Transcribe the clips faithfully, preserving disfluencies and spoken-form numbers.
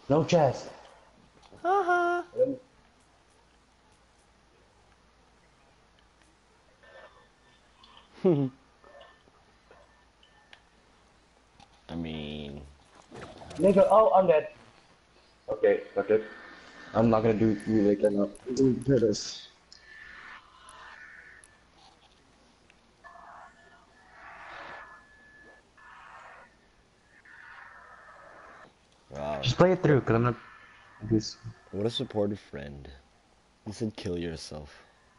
No chest. Haha. I mean, Nigga, oh, I'm dead. Okay, that's it. I'm not gonna do you like that now. Do this. wow. Just play it What through, cause I'm gonna do this. what a supportive friend. He said kill yourself.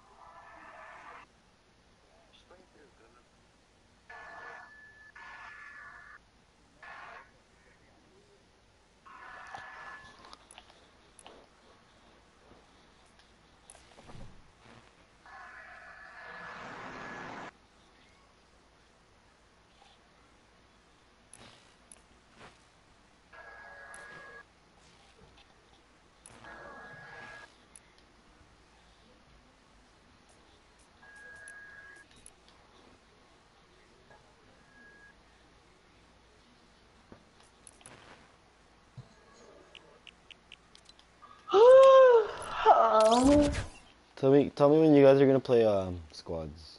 Tell me tell me when you guys are gonna play um squads.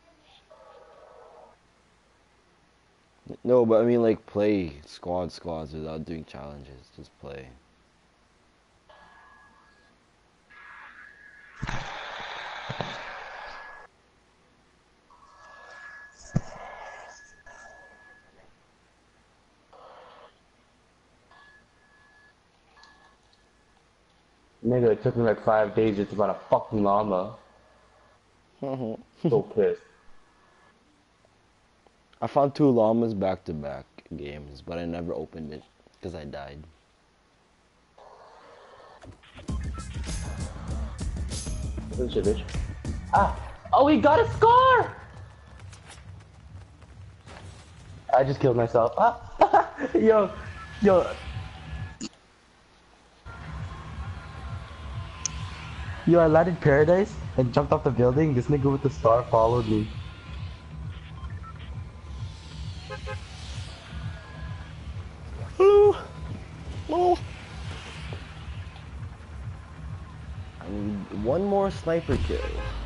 No, but I mean like play squad squads without doing challenges. Just play. Nigga, it took me like five days just to find a fucking llama. So pissed. I found two llamas back to back games, but I never opened it because I died. Good shit, bitch. Ah! Oh, we got a scar! I just killed myself. Ah! yo, yo, yo, I landed paradise and jumped off the building. This nigga with the star followed me. Ooh, oh. I need one more sniper kill.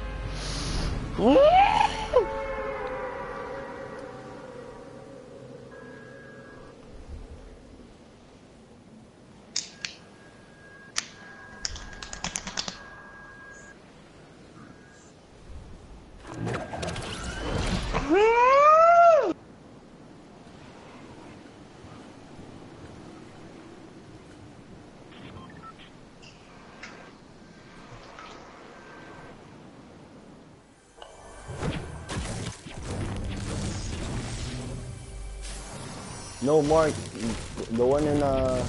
No, Mark, the one in uh,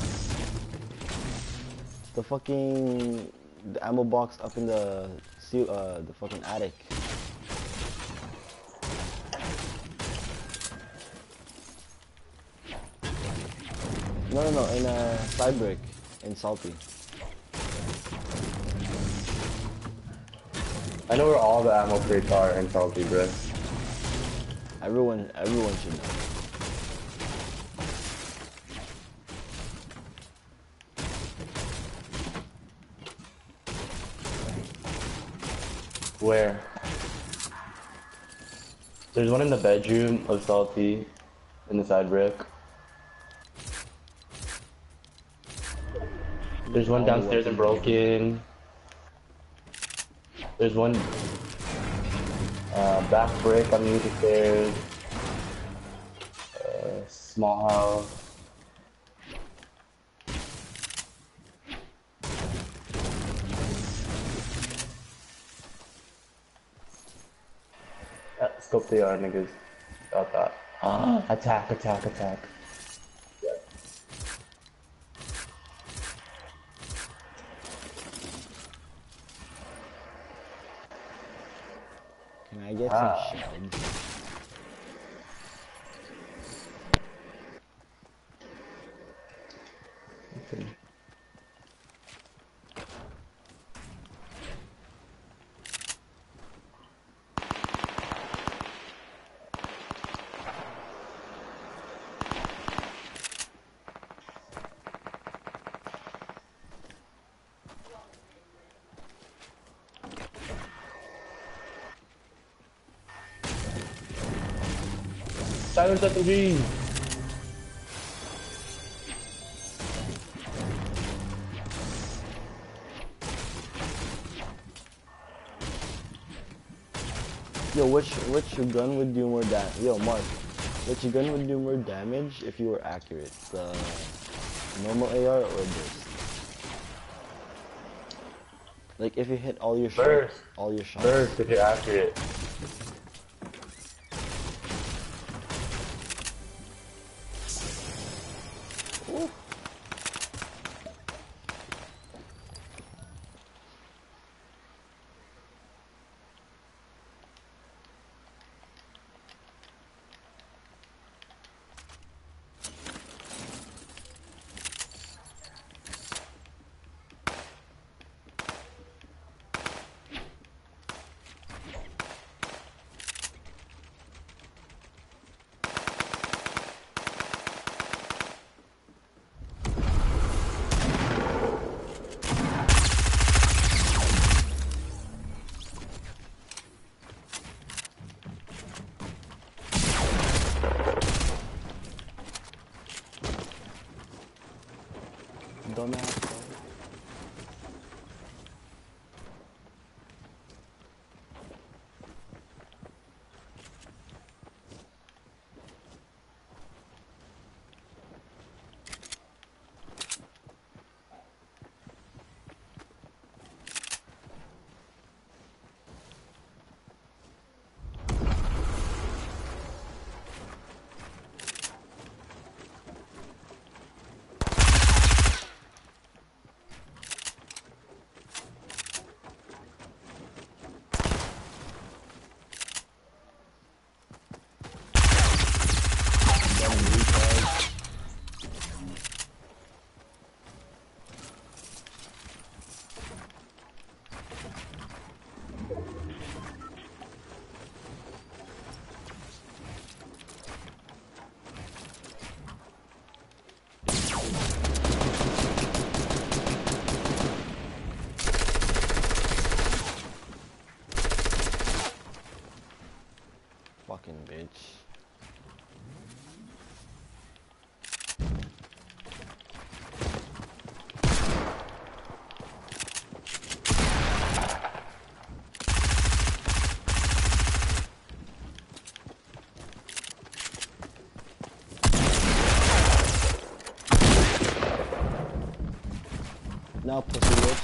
the fucking the ammo box up in the seal, uh, the fucking attic. No, no, no, in uh, Cybrick, in Salty. I know where all the ammo crates are in Salty, bro. Everyone, everyone should know. Where? There's one in the bedroom of Salty, in the side brick. There's one All the downstairs in weapons are here. Broken. There's one uh, back brick on the stairs. Uh, small house. Uh, scope the yard, niggas. Got that. Ah, attack, attack, attack. Can I get some Ah. shells? Okay. Silence at the V. Yo, which which gun would do more damage? Yo, Mark, which gun would do more damage if you were accurate? The normal A R or this? Like if you hit all your shots, Burst. all your shots. Burst if you're accurate. Ooh. Dumbass. Fucking bitch. Now pussy lips.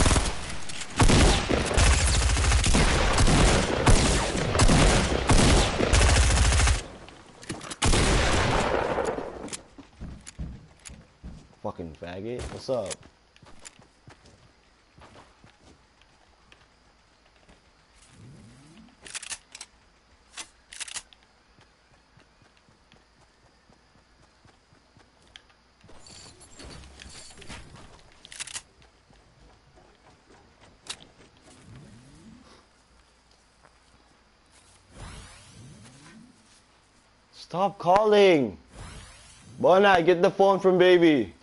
Fucking faggot. What's up? Stop calling! Bona, get the phone from baby.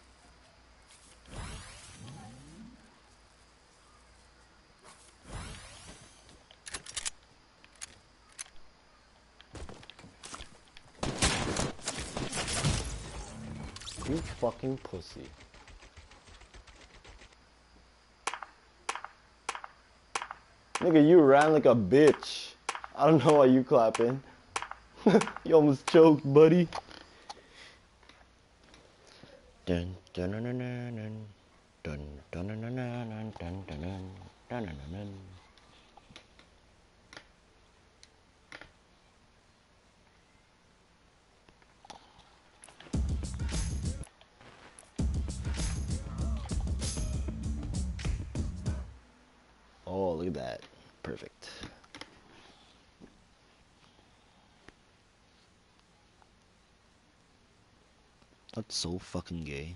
You fucking pussy. Nigga, you ran like a bitch. I don't know why you clapping. You almost choked, buddy. Dun dun dun dun dun dun dun dun dun dun dun dun dun dun dun. Oh, look at that. Perfect. That's so fucking gay.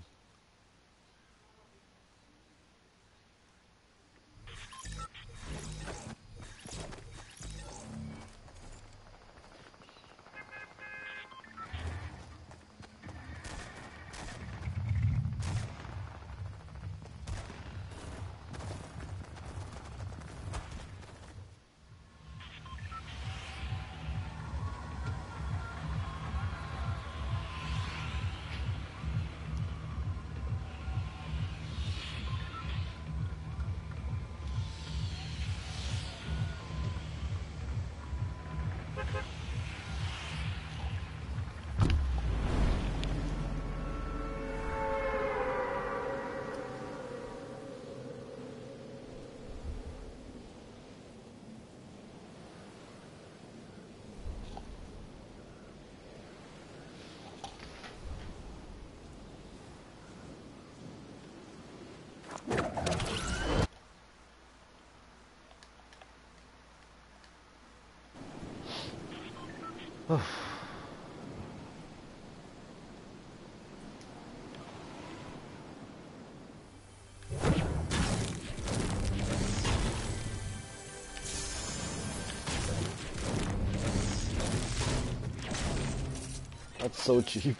That's so cheap.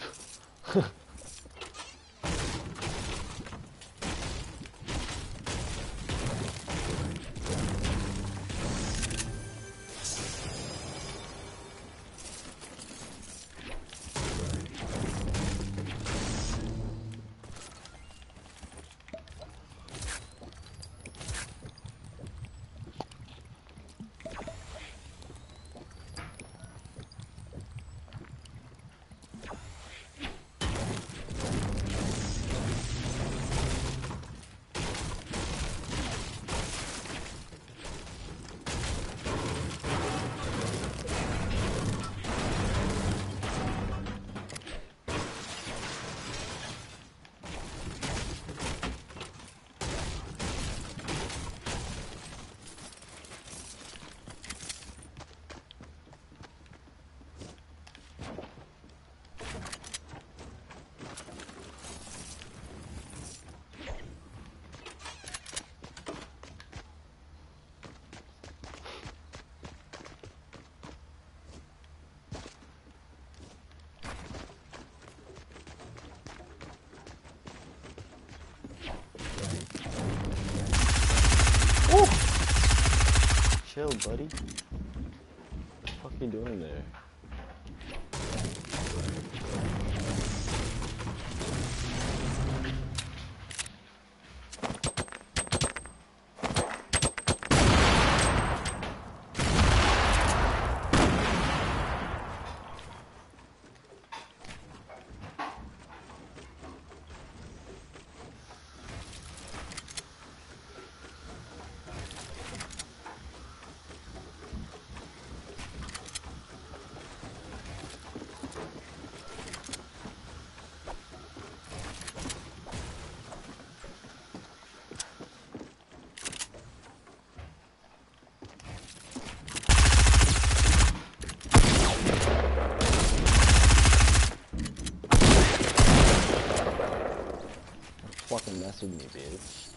Chill, buddy. What the fuck are you doing there? Fucking mess with me, bitch.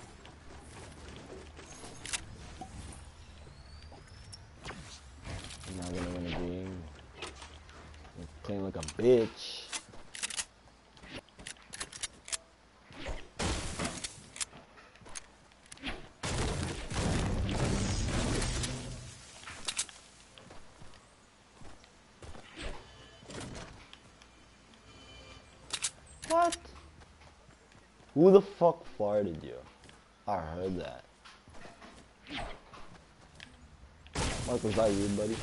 I'm not gonna win a game. I'm playing like a bitch. What? Who the fuck farted you? I heard that. Mark, was that you, buddy?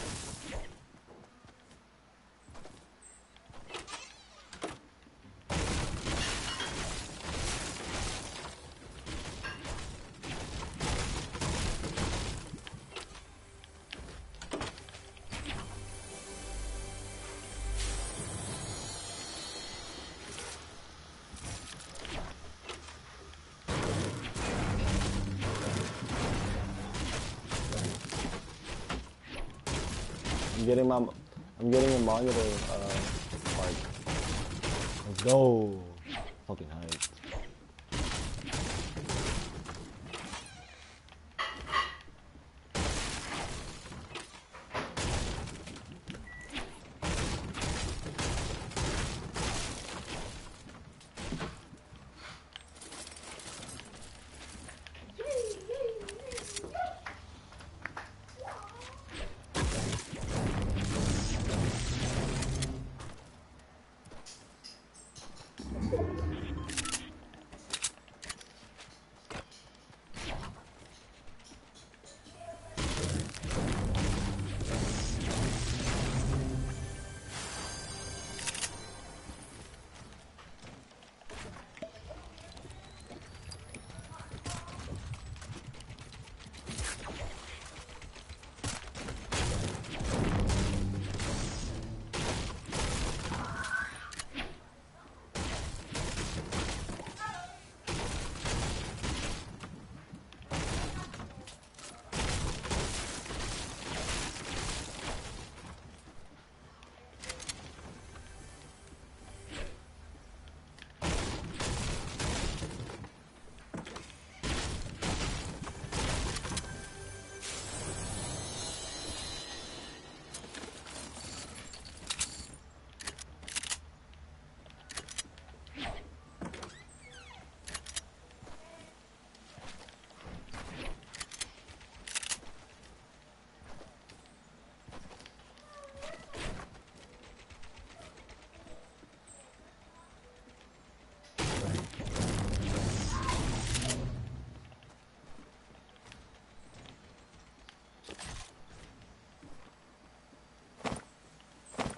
I'm getting my, I'm getting a monitor, uh, part. Let's go. Fucking hype.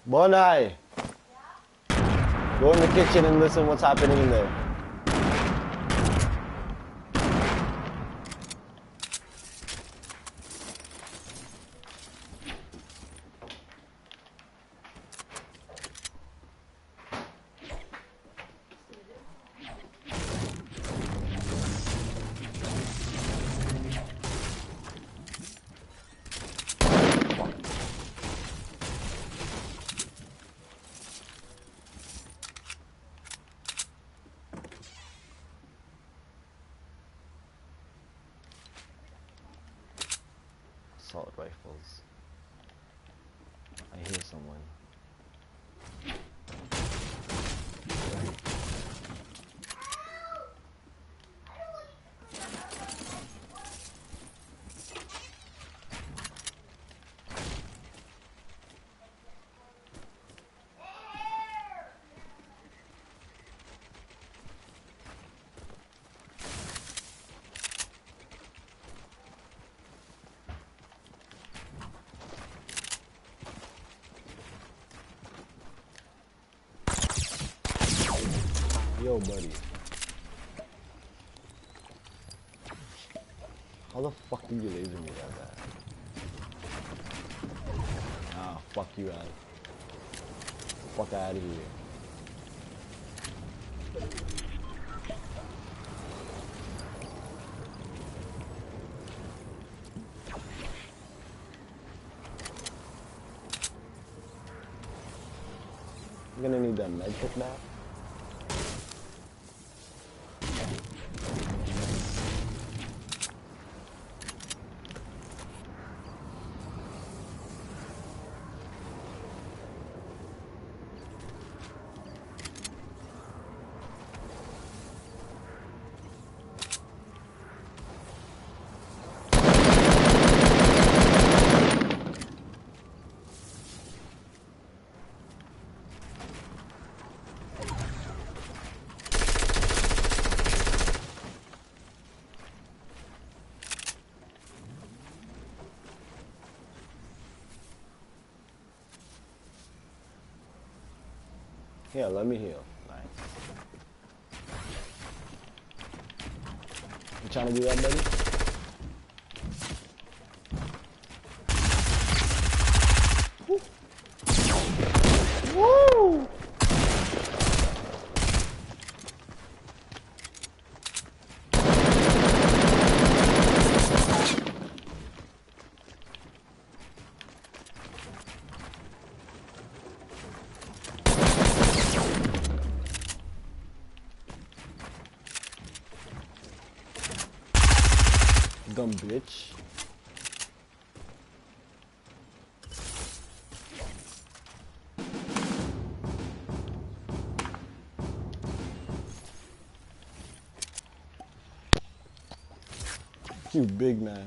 Bonai! Go in the kitchen and listen what's happening in there. Assault rifles. I hear someone. Yo, buddy. How the fuck did you laser me like that? Ah, fuck you out. Fuck out of here. I'm gonna need that med kit back. Yeah, let me heal. Nice. You trying to do that, buddy? Woo! Woo! Dumb bitch. You big mad.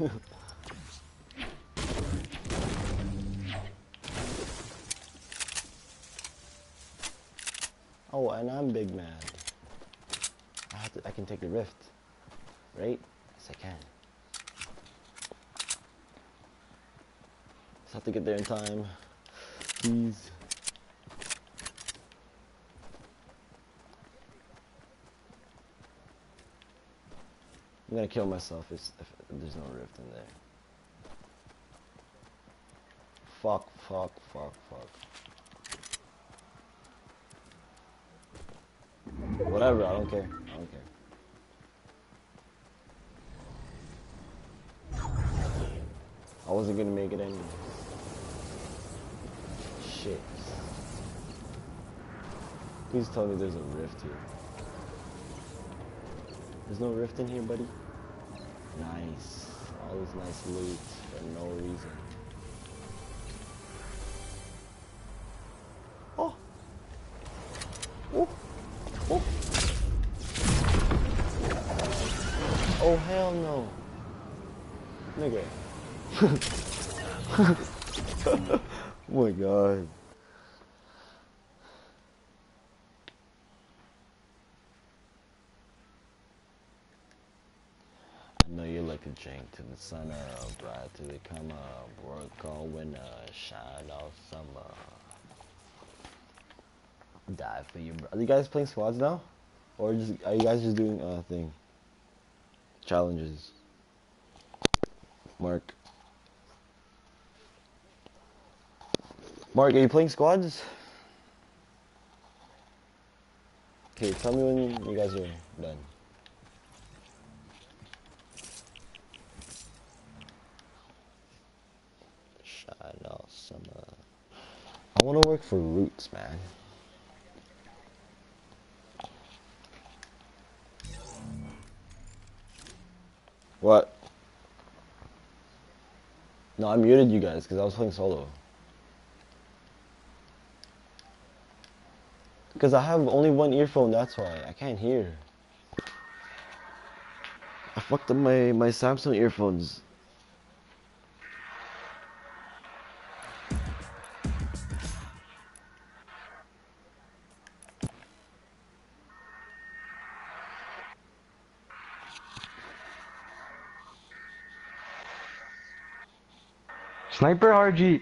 Oh, and I'm big mad. I have to, I can take the rift, right? Yes, I can. Just have to get there in time. Please. I'm gonna kill myself if, if there's no rift in there. Fuck, fuck, fuck, fuck. Whatever, I don't care. I don't care. I wasn't gonna make it anyway. Shit. Please tell me there's a rift here. There's no rift in here, buddy? Nice. All this nice loot for no reason. Oh! Oh! Oh! Oh, hell no. Nigga. Oh my god. I know you like to drink to the sun up, ride till they come up, work all winter, shine all summer. Die for you, bro. Are you guys playing squads now? Or just are you guys just doing uh thing? Challenges. Mark. Mark, are you playing squads? Okay, tell me when you guys are done. Shine summer. I wanna work for Roots, man. What? No, I muted you guys because I was playing solo. Because I have only one earphone, that's why. I can't hear. I fucked up my, my Samsung earphones. Sniper R G.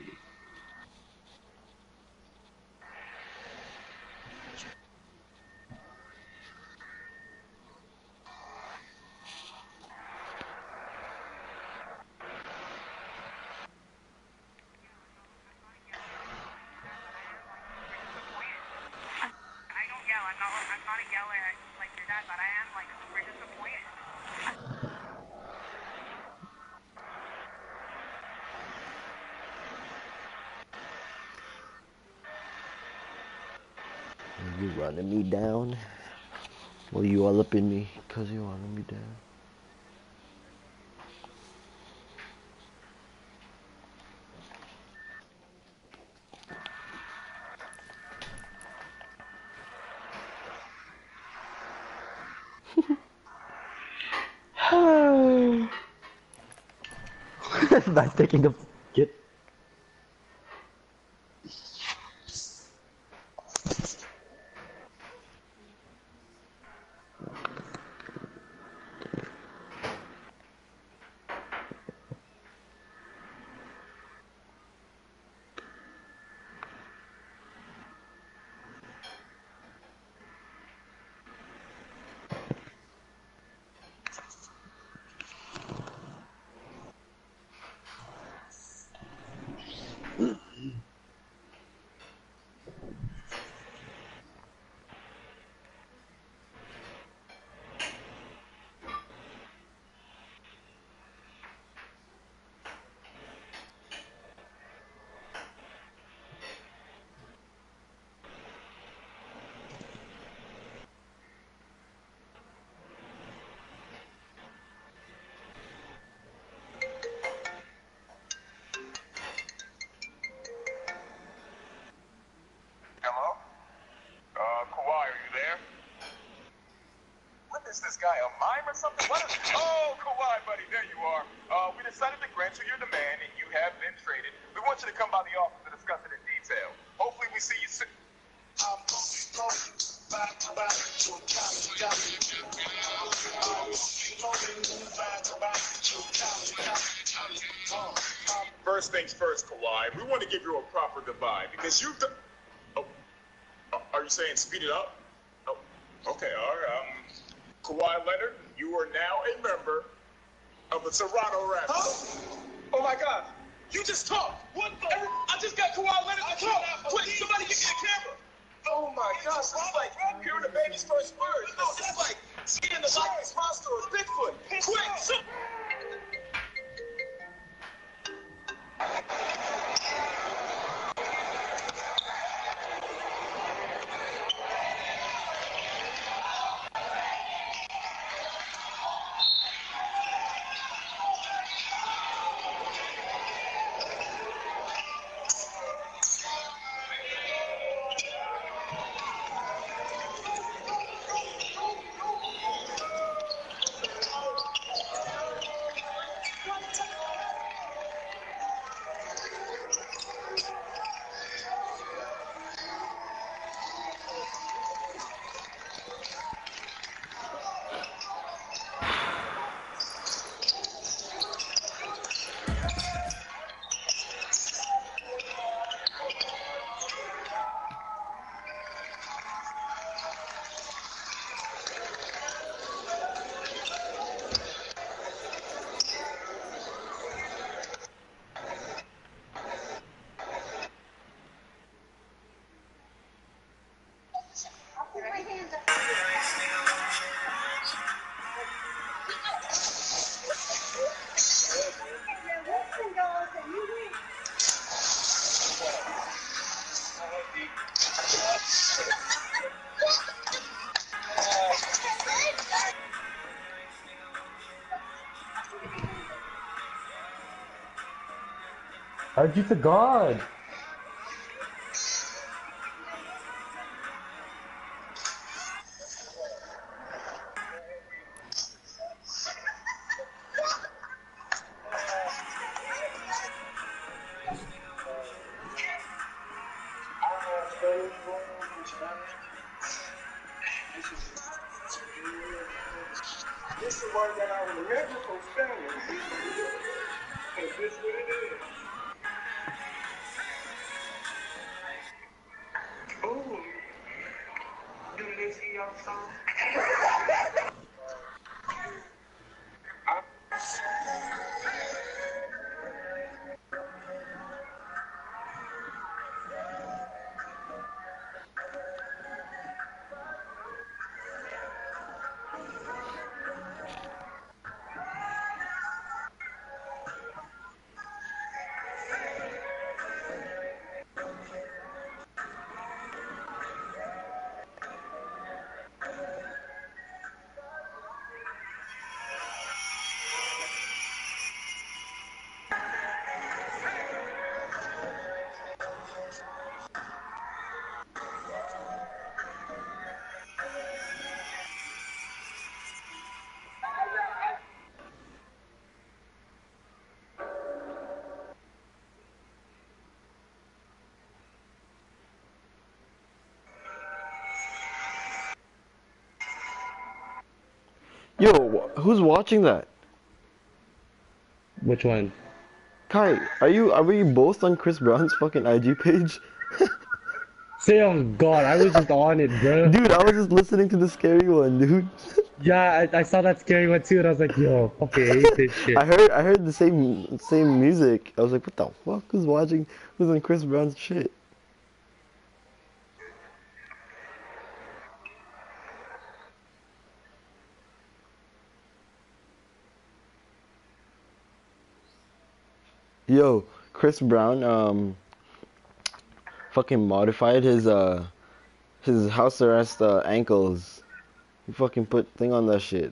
You running me down? Well, you all up in me because you running me down. That's taking the kit. Hello? Uh, Kawhi, are you there? What is this guy, a mime or something? What is... Oh, Kawhi, buddy, there you are. Uh, we decided to grant you your demand, and you have been traded. We want you to come by the office to discuss it in detail. Hopefully we see you soon. First things first, Kawhi, we want to give you a proper goodbye, because you've done... Oh. Are you saying speed it up? Oh, okay, all right. Um, Kawhi Leonard, you are now a member of the Toronto Raptors. Huh? Oh my God! You just talked. What? The? I just got Kawhi Leonard to talk. Quick, somebody get me a camera. Oh my gosh, this is like hearing a baby's first words. No, this is like seeing the likeness monster of Bigfoot. Quick, so R G to God. This is the one that I remember from filming. Is this what it is? Ooh. Do they see your song? Yo, wh- who's watching that? Which one? Kai, are you are we both on Chris Brown's fucking I G page? Say on God, I was just on it, bro. Dude, I was just listening to the scary one, dude. Yeah, I, I saw that scary one too, and I was like, yo, okay, I hate this shit. I heard I heard the same same music. I was like, what the fuck? Who's watching? Who's on Chris Brown's shit? Yo, Chris Brown um fucking modified his uh his house arrest uh, ankles. He fucking put thing on that shit.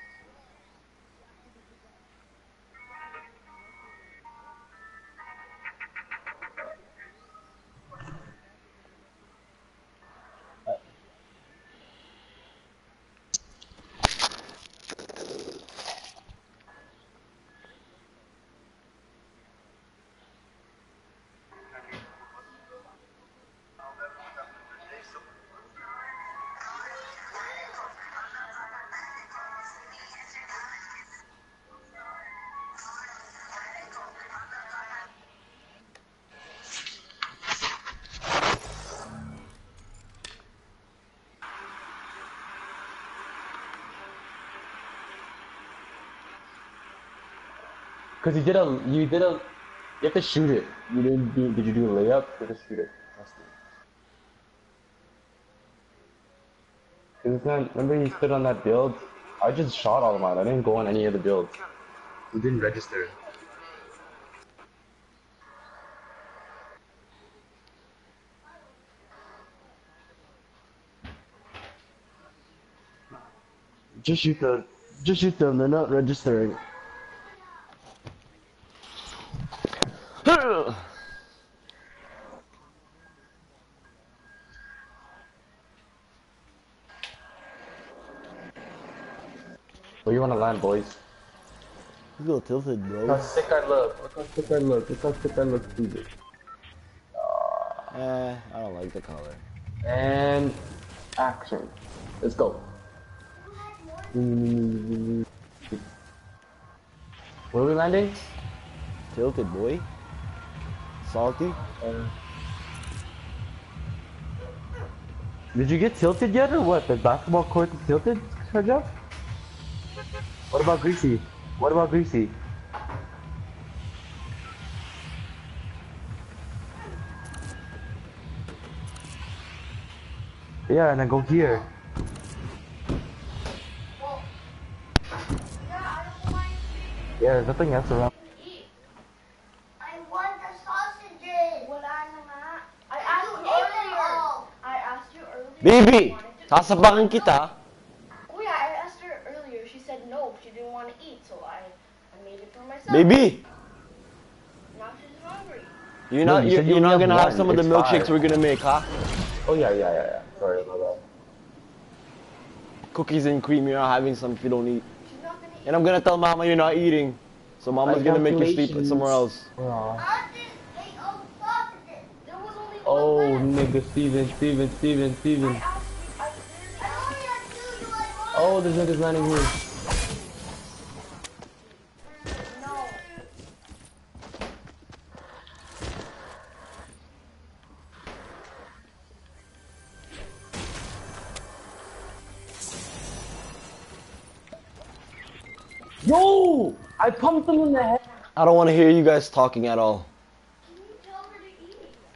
Cause you did a, you did a, you have to shoot it. You didn't do, did you do a layup? You have to shoot it. Cause it's not, remember you stood on that build? I just shot all of mine. I didn't go on any of the builds. It didn't register. Just shoot them. Just shoot them. They're not registering. Where you wanna land, boys? He's a little tilted, bro. Look how sick I look. Look how sick I look. Look how sick I look, stupid. Eh, I don't like the color. And action. Let's go. Where are we landing? Tilted, boy. Salty. Uh, Did you get tilted yet, or what? The basketball court is tilted, Sergio? What about Greasy? What about Greasy? Yeah, and then go here. Yeah, there's nothing else around. I want the sausages. Wala na nga. I asked you earlier. I asked you earlier. Baby! if you wanted to eat. Sasabakan kita. Oh yeah, I asked her earlier. She said no, she didn't want to eat, so I, I made it for myself. Baby! Now she's hungry. You're No, not, you you're, said you you're not only gonna have have some one. of the It's milkshakes five. we're gonna make, huh? Oh yeah, yeah, yeah, yeah. Sorry about that. Cookies and cream, you're not having some if you don't eat. She's not gonna eat. And I'm gonna tell mama you're not eating. So mama's My gonna make you sleep calculations. somewhere else. Aw. I just ate all the sausages. There was only Oh, one left. nigga, Steven, Steven, Steven, I Steven. asked you, I literally I asked only had two. You had one. Oh, this nigga's landing here. you. No. Yo! I pumped him in the head. I don't wanna hear you guys talking at all. Can you tell her to eat?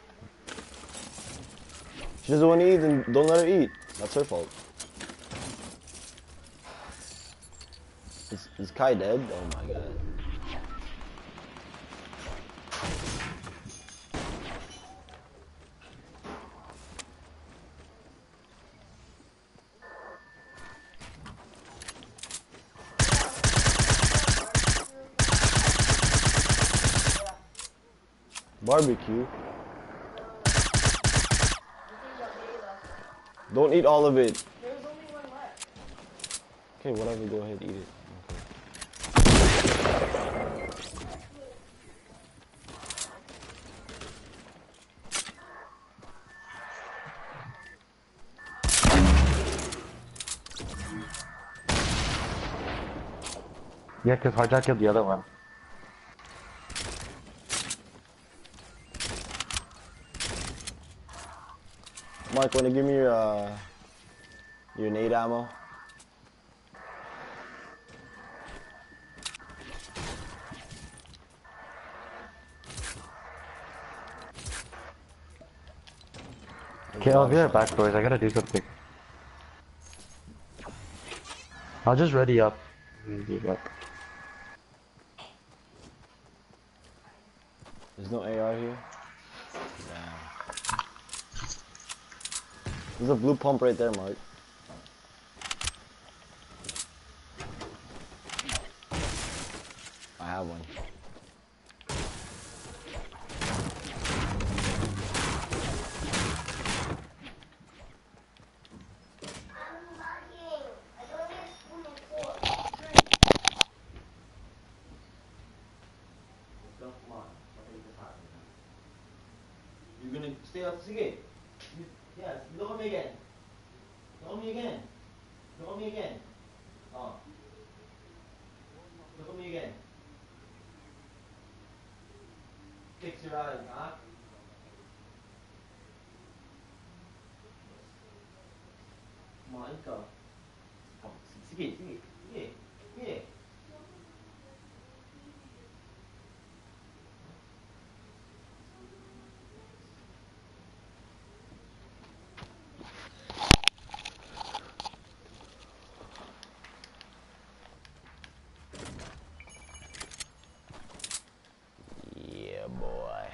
She doesn't wanna eat, then don't let her eat. That's her fault. Is, is Kai dead? Oh my god. Barbecue? Don't eat all of it. There's only one left. Okay, whatever, go ahead, eat it. Yeah, because Hardjack killed the other one. Mark, wanna give me your, uh, your nade ammo? Okay, I'll be right back, boys. I gotta do something. I'll just ready up. and be back. There's no A R here? Damn. There's a blue pump right there, Mark. I have one. I'm lying. I don't need a spoon and fork. You're gonna stay out. Sige. Yes. Look at me again. Look at me again. Look at me again. Oh. Look at me again. Fix your eyes, huh? Kumain ka. Oh, sige, sige, sige, sige. Yeah, boy.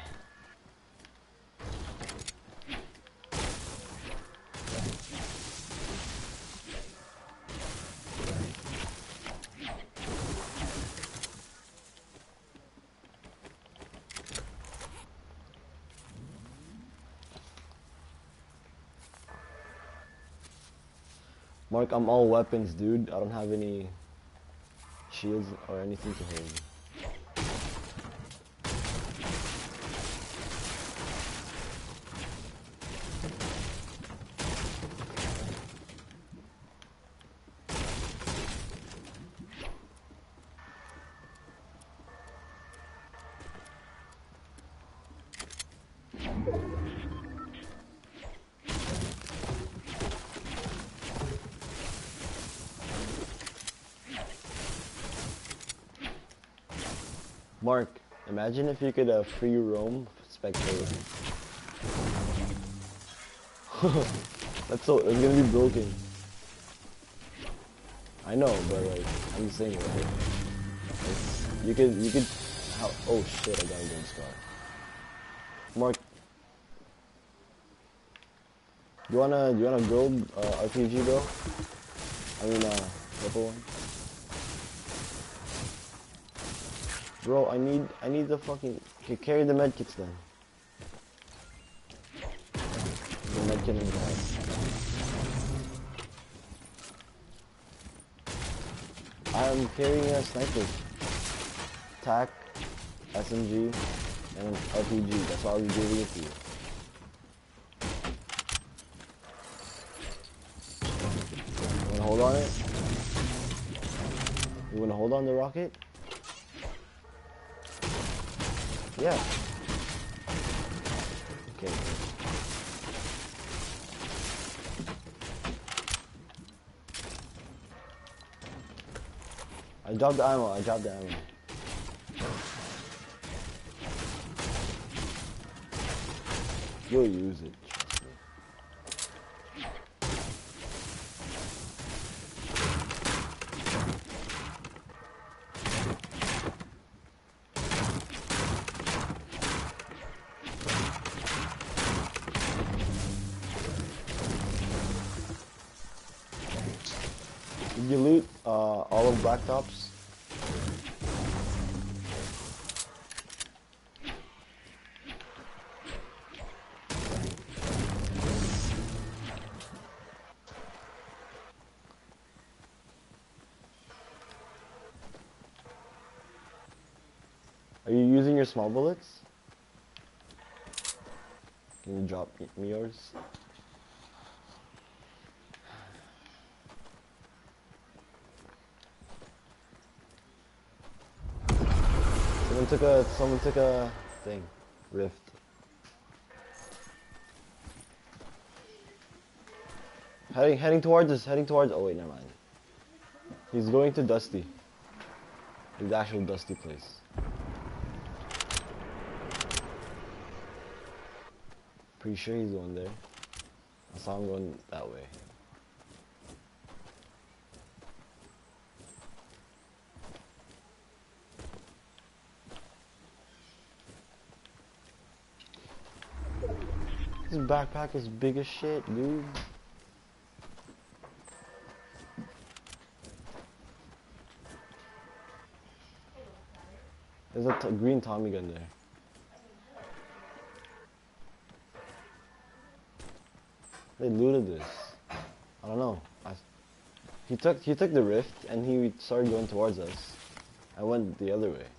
Mark, I'm all weapons, dude. I don't have any shields or anything to hold me. Mark, imagine if you could uh, free roam spectator. That's so, it's gonna be broken. I know, but like, I'm just saying, right? It's, You could, you could, how, oh shit, I got a good scar. Mark, you wanna, you wanna build uh, R P G, bro? I mean, uh, purple one. Bro, I need, I need the fucking, okay, carry the medkits then. The medkit in the bag. I'm carrying a sniper. Tac, S M G, and an R P G. That's why I'll be giving it to you. You wanna hold on it? You wanna hold on the rocket? Yeah. Okay. I dropped the ammo, I dropped the ammo. You'll use it, trust me. Did you loot uh, all of Black Ops? Are you using your small bullets? Can you drop me yours? Someone took a, someone took a thing, rift. Heading, heading towards us, heading towards, oh wait, never mind. He's going to Dusty. The actual Dusty place. Pretty sure he's going there. I saw him going that way. This backpack is big as shit, dude. There's a t green Tommy gun there. They looted this. I don't know. I, he took he took the rift and he started going towards us. I went the other way.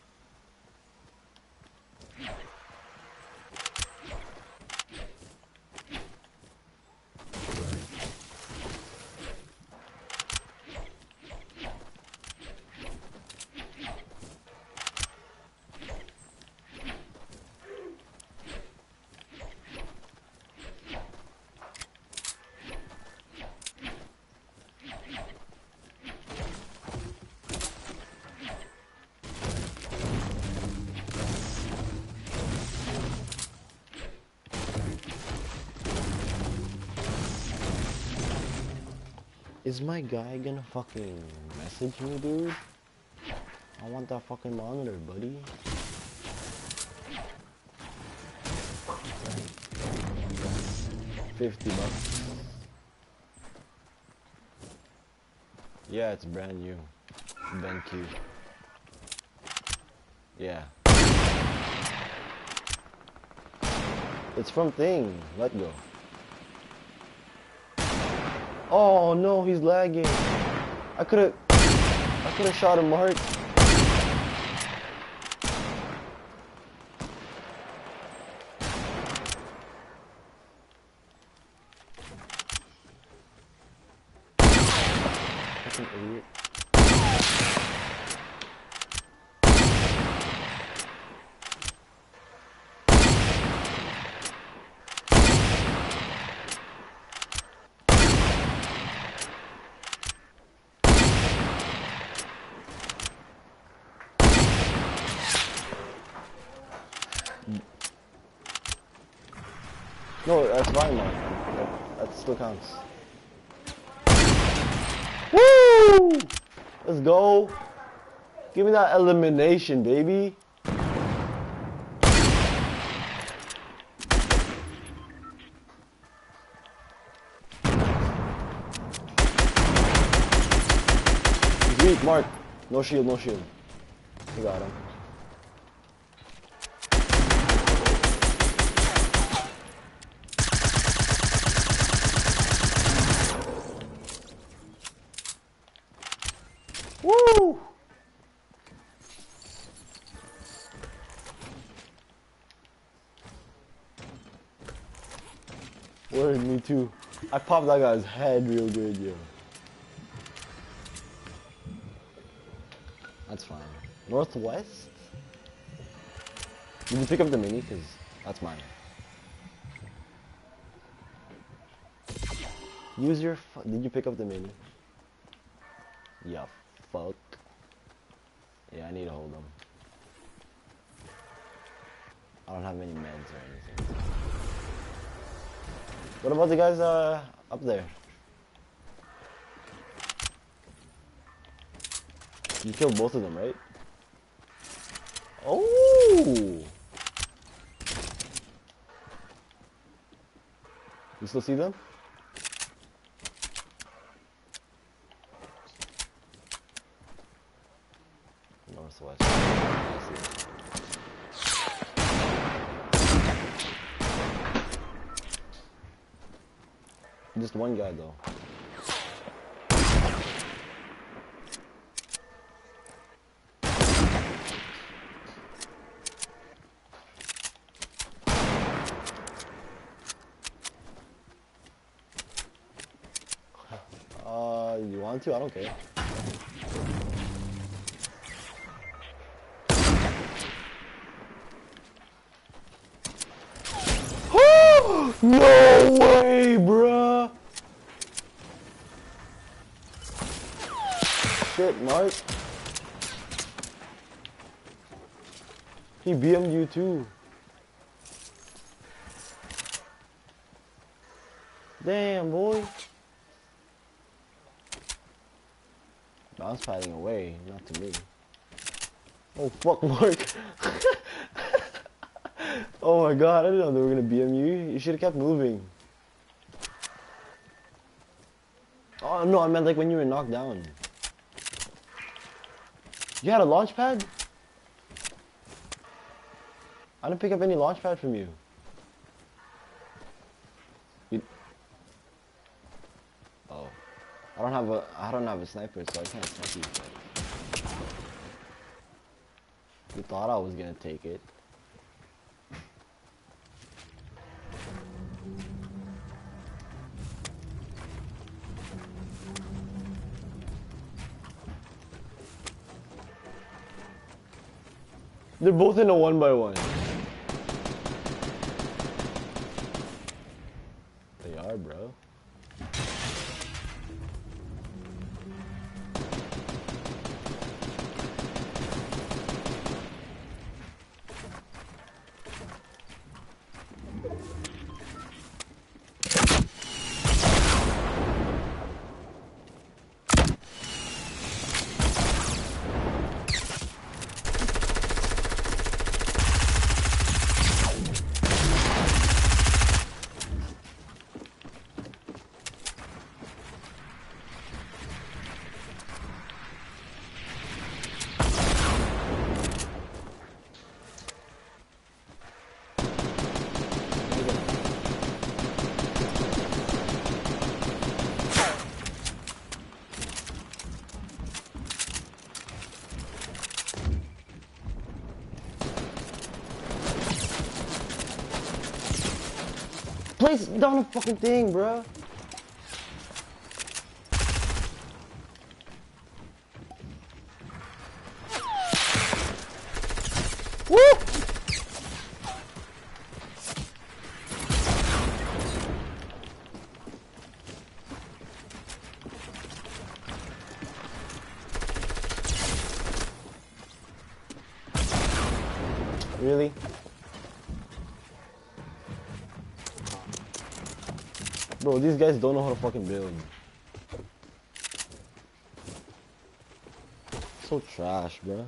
Is my guy gonna fucking message me, dude? I want that fucking monitor, buddy. Fifty bucks. Yeah, it's brand new. BenQ. Yeah. It's from Thing. Let go. Oh no, he's lagging. I could've, I could've shot him, Mark. Fucking idiot. No, that's fine, man. That, that still counts. Woo! Let's go. Give me that elimination, baby. He's weak, Mark. No shield, no shield. You got him. Woo! Word, me too. I popped that guy's head real good, yo. That's fine. Northwest? Did you pick up the mini? Cause that's mine. Use your fu- Did you pick up the mini? Yeah, fuck. Yeah, I need to hold them. I don't have many meds or anything. What about the guys uh, up there? You killed both of them, right? Oh! You still see them? Northwest. I see them. Just one guy though. Uh, you want to? I don't care. No way, bruh! Shit, Mark. He B M'd you too. Damn, boy. Bounce padding away, not to me. Oh, fuck, Mark. Oh my god, I didn't know they were gonna B M you. You should have kept moving. Oh no, I meant like when you were knocked down. You had a launch pad? I didn't pick up any launch pad from you. you. Oh. I don't have a I don't have a sniper, so I can't snipe you. You thought I was gonna take it. They're both in a one by one. They are, bro. Place down the fucking thing, bro. Woo! Really? Bro, these guys don't know how to fucking build. So trash, bro.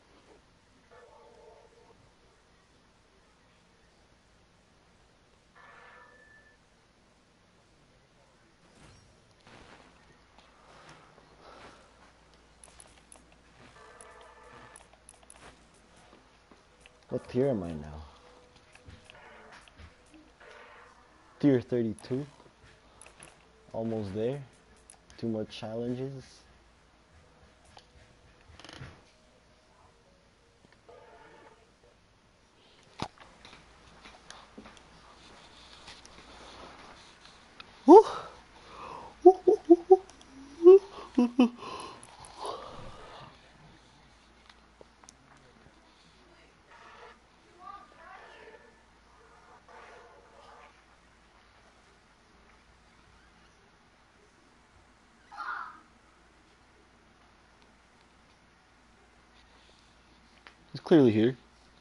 What tier am I now? Tier thirty-two. Almost there. Two more challenges. Woo! He's clearly here.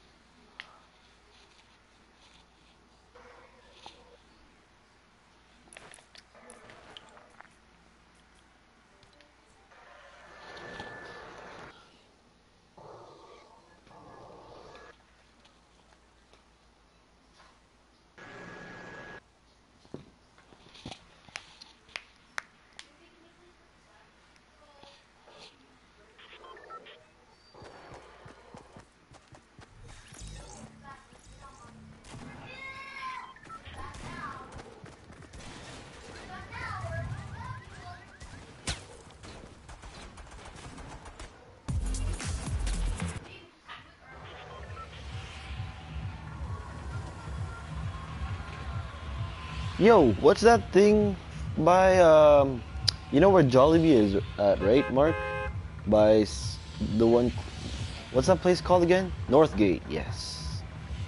Yo, what's that thing by, um, you know where Jollibee is at, right, Mark? By s- the one, what's that place called again? Northgate, yes.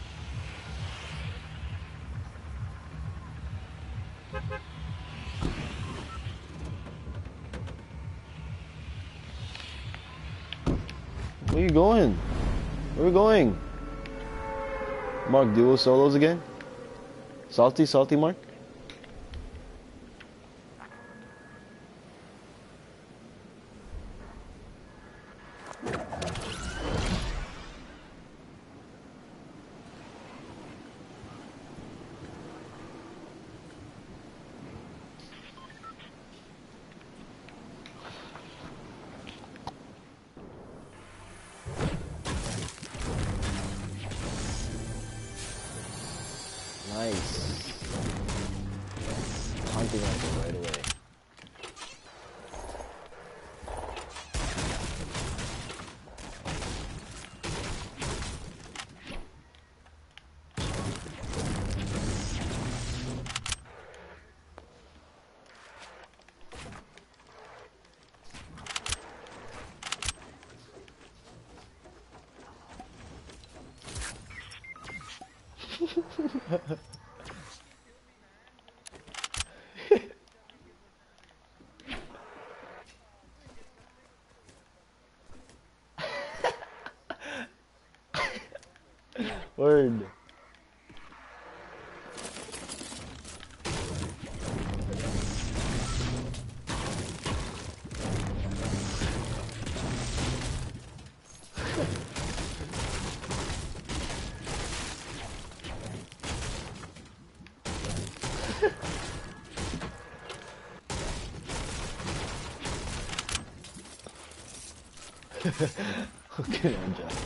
Where you going? Where we going? Mark, duo solos again? Salty, salty, Mark? Nice. Hunting rifle right away. Word. Okay, I'm Jack.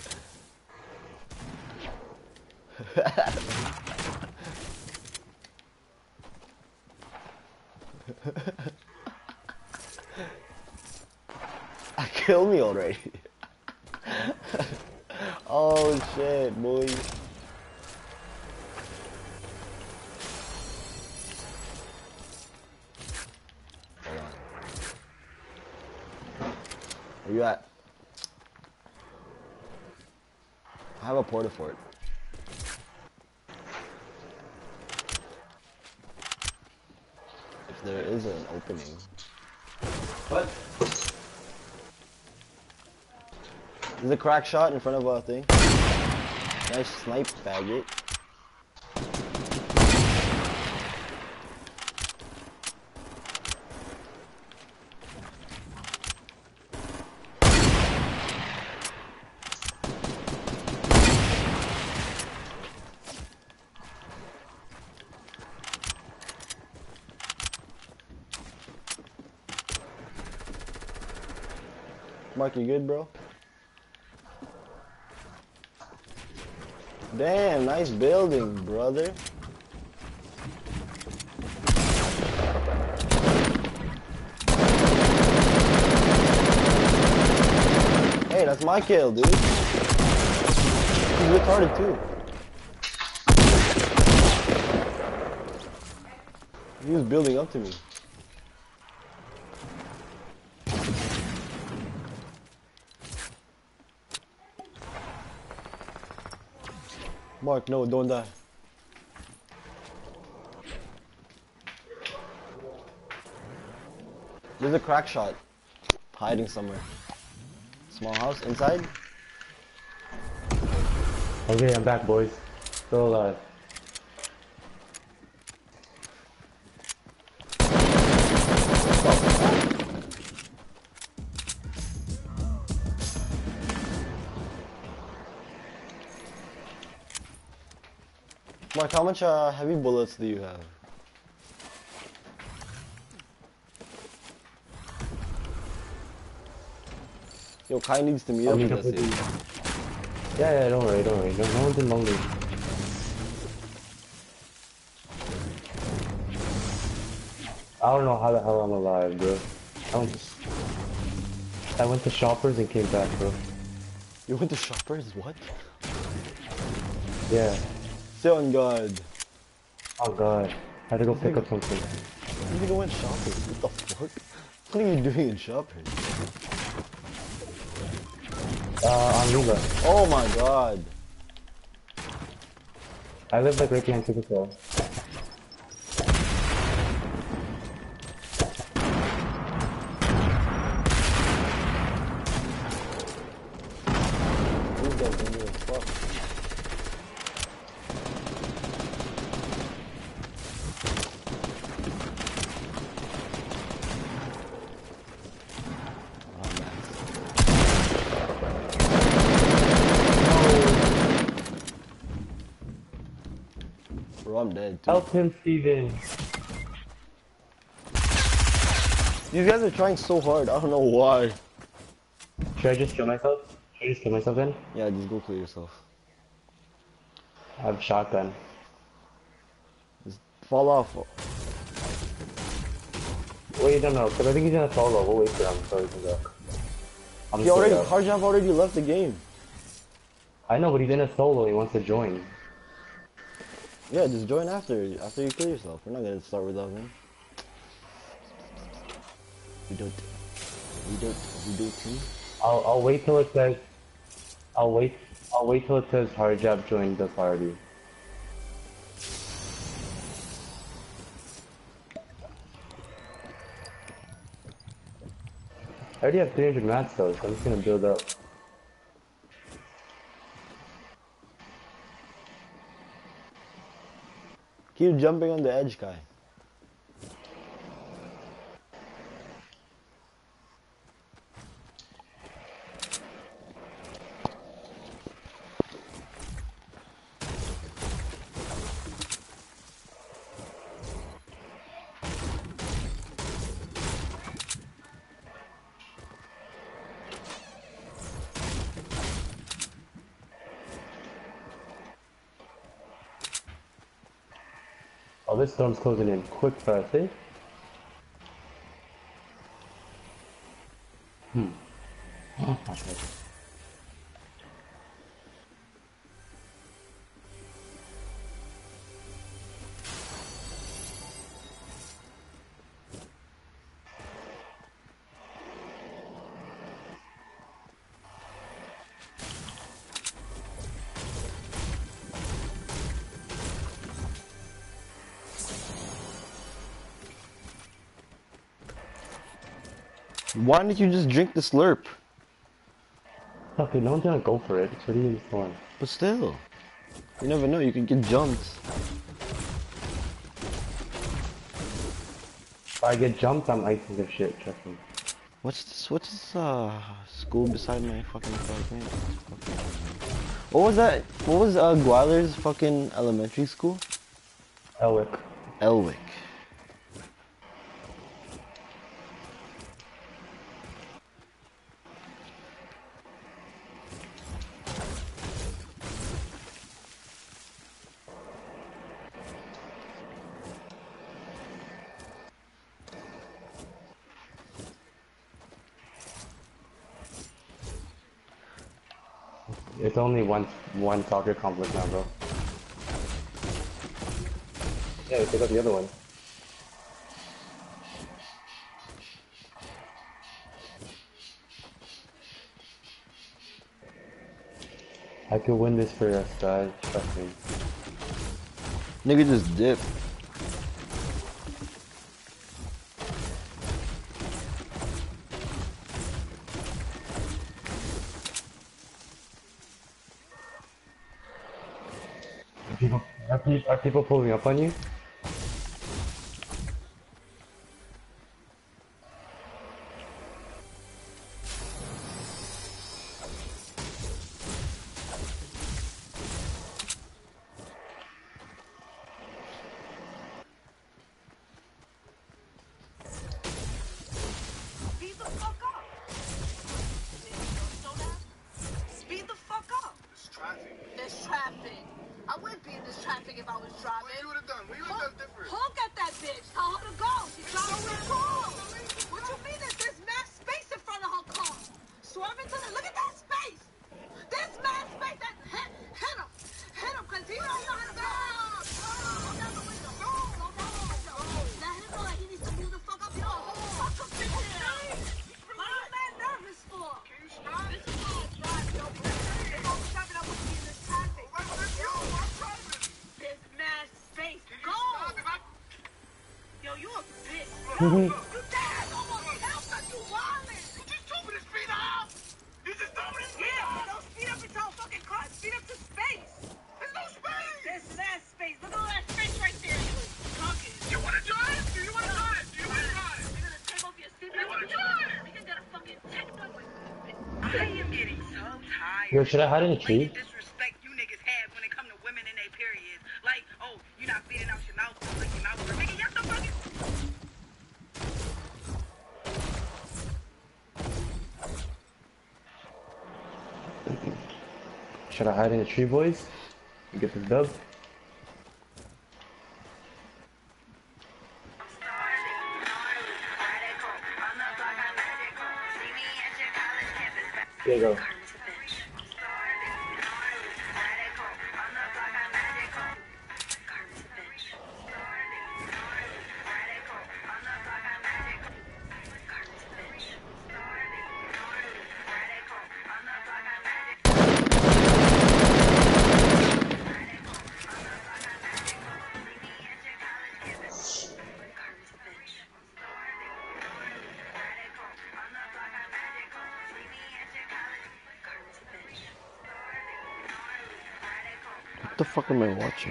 Kill me already. Oh shit, boy. Hold on. Where you at? I have a porta fort. If there is an opening. What? There's a crack shot in front of a thing. Nice snipe, faggot. Mark, you good, bro? Damn, nice building, brother. Hey, that's my kill, dude. He's retarded too. He was building up to me. Mark, no, don't die. There's a crack shot hiding somewhere. Small house inside. Okay, I'm back, boys. Still alive. Mark, how much uh, heavy bullets do you have? Yo, Kai needs to meet I up mean, with us here. Yeah, yeah, don't worry, don't worry. No, no one's in lonely. I don't know how the hell I'm alive, bro. I went to, I went to Shoppers and came back, bro. You went to Shoppers? What? Yeah. Stay on guard. Oh god. I had to go pick up something. You think I went Shoppers? What the fuck? What are you doing in Shoppers? Uh, on Riva. Oh my god. I live like right behind Supercell. These guys can do as fuck. Bro, I'm dead too. Help him, Steven. These guys are trying so hard. I don't know why. Should I just kill myself? Should I just kill myself then? Yeah, just go kill yourself. I have a shotgun. Just fall off. Wait, no, no, because I think he's gonna solo. We'll wait for him so he can go. I'm He already, straight up. Harjab already left the game. I know, but he's in a solo. He wants to join. Yeah, just join after, after you kill yourself. We're not gonna start without him. We don't, we don't, we don't team. I'll I'll wait till it says. I'll wait. I'll wait till it says Harjab joined the party. I already have three hundred mats though, so I'm just gonna build up. Keep jumping on the edge, guy. Oh, this storm's closing in quick fast, eh? Hmm. Okay. Why didn't you just drink the slurp? Okay, no one's gonna go for it. It's already in the storm. But still, you never know. You could get jumped. If I get jumped, I'm icing the shit, trust me. What's this? What's this? Uh, school beside my fucking fucking. What was that? What was uh Gwyler's fucking elementary school? Elwick. Elwick. It's only one one soccer complex now, bro. Yeah, we pick up the other one. I could win this for us, guys. Trust me. Nigga just dip. Are people, are people, are people pulling up on you? Speed the fuck up. Speed the fuck up. It's traffic. There's traffic. I wouldn't be in this traffic if I was driving. What you would have done? What you would have done different? Honk at that bitch. Tell her to go. She's driving with wrong. What you mean that there's mass space in front of her car? Swerve into the. Look at that space. There's mass space. That hit, hit him. Hit him, cause he don't know how to go. Go down the window. Go down the window. Let him know that he needs to move the fuck up. Yo, fuck him, bitch. What are you man nervous for? Can you stop? This is how I drive, yo. If I was driving, I wouldn't be in this traffic. Right, let's go. I'm driving. There's mad space. Can you Go! stop? If I... Yo, you a bitch. Mhm. You dad almost helped us. You wildin'. You just told me to speed up. You just told me to speed Yeah, up. don't speed up into a fucking car. Speed up to space. There's no space. There's mad space. Look at all that space right there. You talking. You want to drive? Do you want to drive? Do you want to drive? You're gonna take off your seatbelt. You wanna drive? We can get a fucking ticket. I am getting so tired. Yo, should I hide in a tree? Like the disrespect you niggas have when it come to women in their periods. Like, oh, you're not feeding out your mouth, like your mouth. Nigga, y'all the fucking. Should I hide in a tree, boys? And get this dub? There you go. What the fuck am I watching?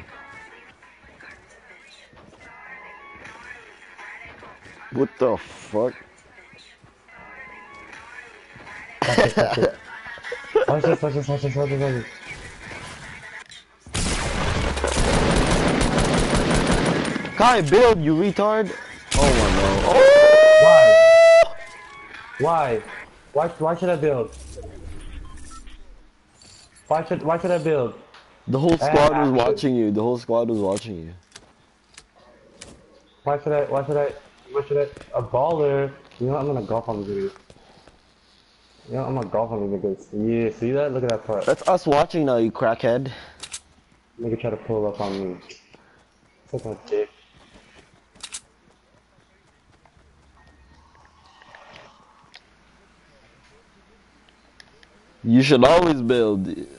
What the fuck? Watch this, watch this. Watch this, watch this, watch this, watch this, watch this. Kai, build, you retard! Oh my no. Oh! Why? Why? Why, why should I build? Why should, why should I build? The whole squad was actually- watching you. The whole squad was watching you. Why should I, why should I, why should I, a baller? You know what, I'm gonna golf on the video. You know, I'm gonna golf on the niggas. Yeah, see that? Look at that part. That's us watching now, you crackhead. Nigga try to pull up on me. Such a dick. You should always build.